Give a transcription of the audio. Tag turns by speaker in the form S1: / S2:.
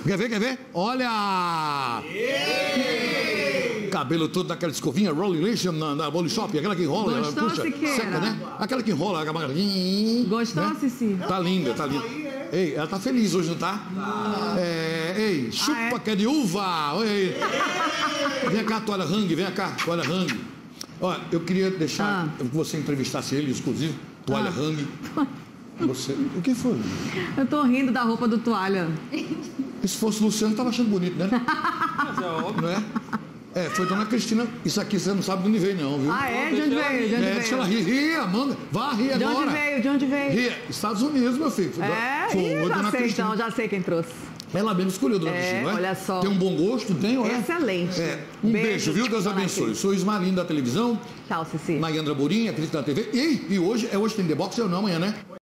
S1: Quer ver, quer ver? Olha! Cabelo todo daquela escovinha, Rolling Lation na Body Shop, aquela que enrola,
S2: Gostou,
S1: puxa,
S2: Siqueira?
S1: seca, né? Aquela que enrola,
S2: Gostou,
S1: né?
S2: Cici?
S1: Tá linda, tá linda. Ei, ela tá feliz hoje, não tá? Ei, chupa que é de uva! Ei. Vem cá, toalha Hang, vem cá, toalha Hang. Olha, eu queria deixar que você entrevistasse ele, exclusivo, toalha Hang. Você... O que foi?
S2: Eu tô rindo da roupa do Toalha.
S1: E se fosse o Luciano, tava achando bonito, né?
S3: Mas é óbvio.
S1: Não é? Foi Dona Cristina. Isso aqui você não sabe de onde veio, não, viu?
S2: Ah, é? De onde veio? De onde
S1: Deixa ela
S2: veio?
S1: rir, Amanda. Vá rir agora.
S2: De onde veio? De onde veio?
S1: Rir. Estados Unidos, meu filho.
S2: Já sei então, já sei quem trouxe.
S1: Ela mesmo escolheu, Dona Cristina, não é?
S2: Olha só.
S1: Tem um bom gosto, tem, olha.
S2: Excelente.
S1: Um beijo, viu? Deus
S2: Dona
S1: abençoe.
S2: Cris.
S1: Sou Ismarinho da televisão.
S2: Tchau, Cici.
S1: Mayandra Borinha, crítica da TV. E hoje tem The Box ou não, amanhã, né?